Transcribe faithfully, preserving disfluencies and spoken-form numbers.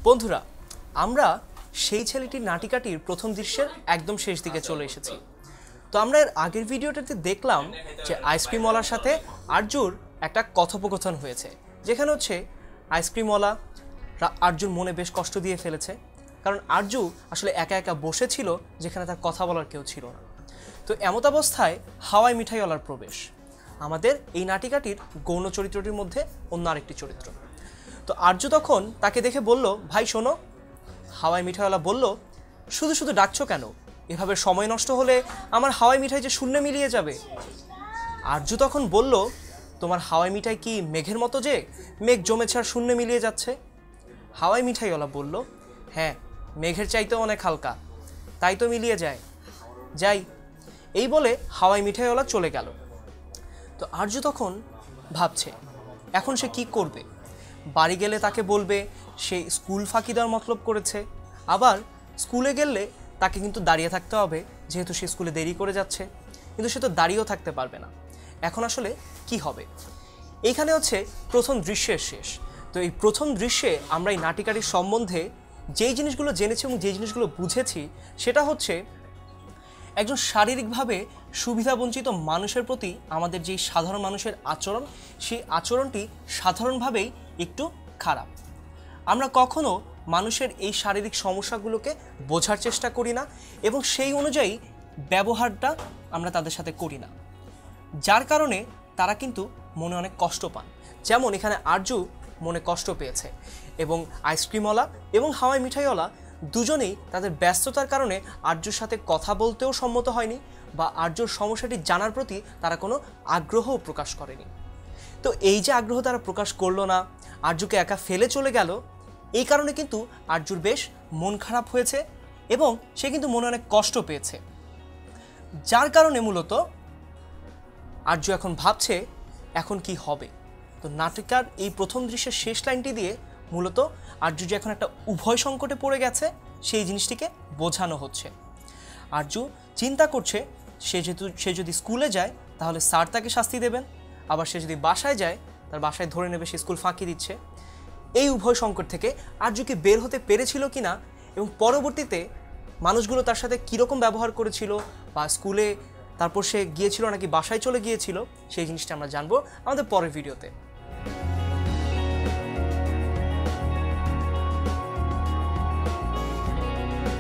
বন্ধুরা, আমরা সেই ছেলেটির নাটিকাটির প্রথম দৃশ্যের একদম শেষ দিকে চলে এসেছি। তো আমরা এর আগের ভিডিওটাতে দেখলাম যে আইসক্রিমওয়ালার সাথে আরজুর একটা কথোপকথন হয়েছে, যেখানে হচ্ছে আইসক্রিমওয়ালা আরজুর মনে বেশ কষ্ট দিয়ে ফেলেছে, কারণ আরজু আসলে একা একা বসেছিল যেখানে তার কথা বলার কেউ ছিল না। তো এমত অবস্থায় হাওয়াই মিঠাইওয়ালার প্রবেশ, আমাদের এই নাটিকাটির গৌণ চরিত্রটির মধ্যে অন্য আরেকটি চরিত্র। তো আরজু তখন তাকে দেখে বলল, ভাই শোনো। হাওয়াই মিঠাইওয়ালা বলল, শুধু শুধু ডাকছো কেন? এভাবে সময় নষ্ট হলে আমার হাওয়াই মিঠাই যে শূন্যে মিলিয়ে যাবে। আরজু তখন বলল, তোমার হাওয়াই মিঠাই কি মেঘের মতো যে মেঘ জমেছে আর শূন্যে মিলিয়ে যাচ্ছে? হাওয়াই মিঠাইওয়ালা বলল, হ্যাঁ, মেঘের চাইতেও অনেক হালকা, তাই তো মিলিয়ে যায়। যাই। এই বলে হাওয়াই মিঠাইওয়ালা চলে গেল। তো আরজু তখন ভাবছে এখন সে কি করবে। বাড়ি গেলে তাকে বলবে সে স্কুল ফাঁকি দেওয়ার মতলব করেছে, আবার স্কুলে গেলে তাকে কিন্তু দাঁড়িয়ে থাকতে হবে, যেহেতু সে স্কুলে দেরি করে যাচ্ছে, কিন্তু সে তো দাঁড়িয়েও থাকতে পারবে না। এখন আসলে কি হবে? এইখানে হচ্ছে প্রথম দৃশ্যের শেষ। তো এই প্রথম দৃশ্যে আমরা এই নাটিকাটির সম্বন্ধে যেই জিনিসগুলো জেনেছি এবং যেই জিনিসগুলো বুঝেছি, সেটা হচ্ছে একজন শারীরিকভাবে সুবিধাবঞ্চিত মানুষের প্রতি আমাদের যেই সাধারণ মানুষের আচরণ, সেই আচরণটি সাধারণভাবেই একটু খারাপ। আমরা কখনো মানুষের এই শারীরিক সমস্যাগুলোকে বোঝার চেষ্টা করি না এবং সেই অনুযায়ী ব্যবহারটা আমরা তাদের সাথে করি না, যার কারণে তারা কিন্তু মনে অনেক কষ্ট পান। যেমন এখানে আরজু মনে কষ্ট পেয়েছে এবং আইসক্রিমওয়ালা এবং হাওয়াই মিঠাইওয়ালা দুজনেই তাদের ব্যস্ততার কারণে আরজুর সাথে কথা বলতেও সম্মত হয়নি বা আরজুর সমস্যাটি জানার প্রতি তারা কোনো আগ্রহও প্রকাশ করেনি। তো এই যে আগ্রহ তারা প্রকাশ করলো না, আরজুকে একা ফেলে চলে গেল, এই কারণে কিন্তু আরজুর বেশ মন খারাপ হয়েছে এবং সে কিন্তু মনে অনেক কষ্ট পেয়েছে, যার কারণে মূলত আরজু এখন ভাবছে এখন কি হবে। তো নাটিকার এই প্রথম দৃশ্যের শেষ লাইনটি দিয়ে মূলত আরজু যে এখন একটা উভয় সংকটে পড়ে গেছে সেই জিনিসটিকে বোঝানো হচ্ছে। আরজু চিন্তা করছে সে যেহেতু সে যদি স্কুলে যায় তাহলে স্যার তাকে শাস্তি দেবেন, আবার সে যদি বাসায় যায় তার বাসায় ধরে নেবে সে স্কুল ফাঁকি দিচ্ছে। এই উভয় সংকট থেকে আরজুকে বের হতে পেরেছিল কিনা এবং পরবর্তীতে মানুষগুলো তার সাথে কীরকম ব্যবহার করেছিল বা স্কুলে তারপর সে গিয়েছিল নাকি বাসায় চলে গিয়েছিল, সেই জিনিসটা আমরা জানবো আমাদের পরের ভিডিওতে।